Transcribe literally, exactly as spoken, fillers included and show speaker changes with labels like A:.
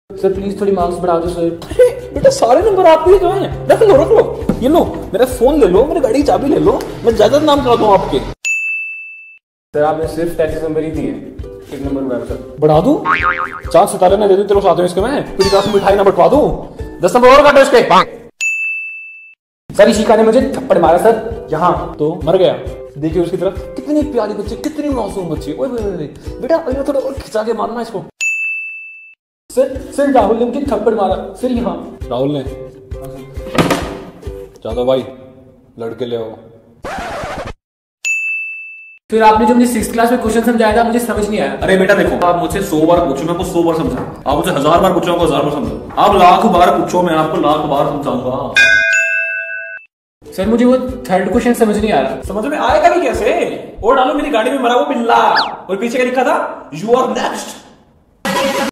A: Sir please थोड़ी marks बढ़ा दो सर।
B: बेटा सारे नंबर आपके ही तो हैं, रख लो रख लो, ये लो मेरा फोन ले लो, मेरी गाड़ी की चाबी ले लो, मैं ज्यादा नाम कराता हूँ आपके।
A: सर आपने सिर्फ तैतीस नंबर ही दिए, एक नंबर हुआ है सर।
B: बढ़ा दूं? चार सितारे ना दे दूं तेरे साथ में इसके, मैं पूरी क्लास में मिठाई ना बंटवा दूं? दस नंबर और काटो इसके।
A: सर इशिका ने मुझे थप्पड़ मारा सर यहाँ।
B: तो मर गया। देखिए उसकी तरफ, कितनी प्यारी बच्ची, कितनी मासूम बच्ची। ओए ओए ओए बेटा अरे थोड़ा और खिंचा के मारना इसको।
A: सर सर राहुल ने मुझे थप्पड़ मारा सर यहाँ।
B: राहुल ने? जादव भाई लड़के ले आओ।
A: फिर आपने जो मुझे सिक्स क्लास में क्वेश्चन समझाया था मुझे समझ नहीं आया।
C: अरे बेटा देखो, आप मुझसे सौ बार पूछो मैं आपको सौ बार समझा, आप मुझसे हजार बार पूछो आपको हजार बार समझा, आप लाख बार पूछो मैं आपको लाख बार समझाऊंगा।
A: सर मुझे वो थर्ड क्वेश्चन समझ नहीं आ रहा।
C: समझ में आएगा भी कैसे? और डालो मेरी गाड़ी में मरा वो बिल्ला, और पीछे क्या लिखा था, यू आर नेक्स्ट।